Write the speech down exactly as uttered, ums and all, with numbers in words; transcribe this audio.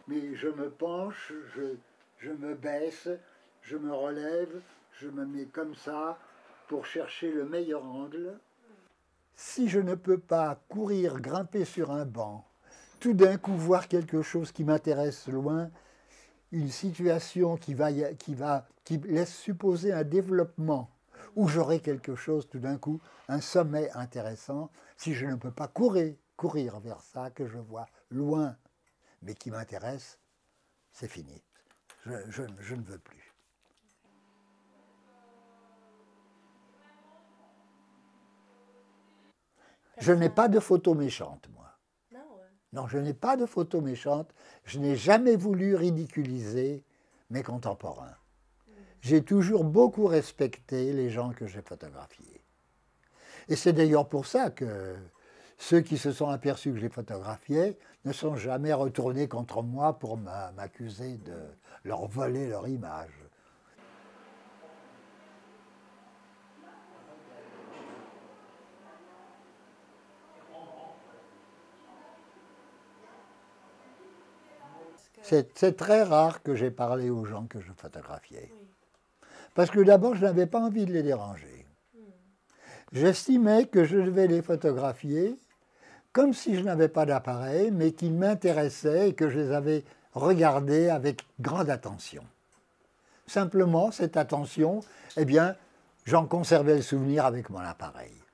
Mais je me penche, je, je me baisse, je me relève, je me mets comme ça pour chercher le meilleur angle. Si je ne peux pas courir, grimper sur un banc, tout d'un coup voir quelque chose qui m'intéresse loin, une situation qui, va, qui, va, qui laisse supposer un développement, où j'aurai quelque chose tout d'un coup, un sommet intéressant, si je ne peux pas courir, courir vers ça que je vois loin, mais qui m'intéresse, c'est fini. Je, je, je ne veux plus. Je n'ai pas de photos méchantes, moi. Non, ouais. Non, je n'ai pas de photos méchantes. Je n'ai jamais voulu ridiculiser mes contemporains. J'ai toujours beaucoup respecté les gens que j'ai photographiés. Et c'est d'ailleurs pour ça que ceux qui se sont aperçus que je les photographiais ne sont jamais retournés contre moi pour m'accuser de leur voler leur image. C'est très rare que j'ai parlé aux gens que je photographiais. Oui. Parce que d'abord, je n'avais pas envie de les déranger. Mm. J'estimais que je devais les photographier comme si je n'avais pas d'appareil, mais qu'ils m'intéressaient et que je les avais regardés avec grande attention. Simplement, cette attention, eh bien, j'en conservais le souvenir avec mon appareil.